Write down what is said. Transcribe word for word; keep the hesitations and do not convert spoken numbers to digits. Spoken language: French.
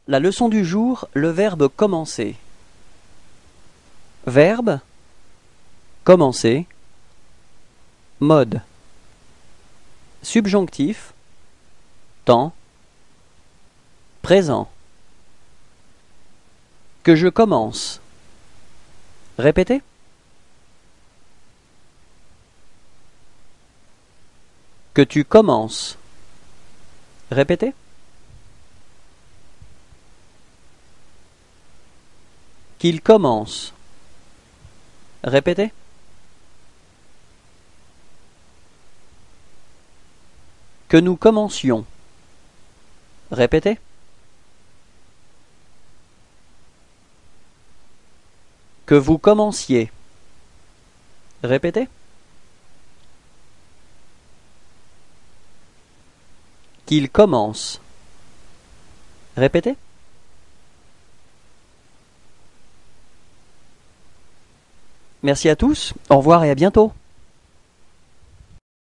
La leçon du jour, le verbe commencer. Verbe, commencer, mode. Subjonctif, temps, présent. Que je commence. Répétez. Que tu commences. Répétez. Qu'il commence. Répétez. Que nous commencions. Répétez. Que vous commenciez. Répétez. Qu'il commence. Répétez. Merci à tous, au revoir et à bientôt.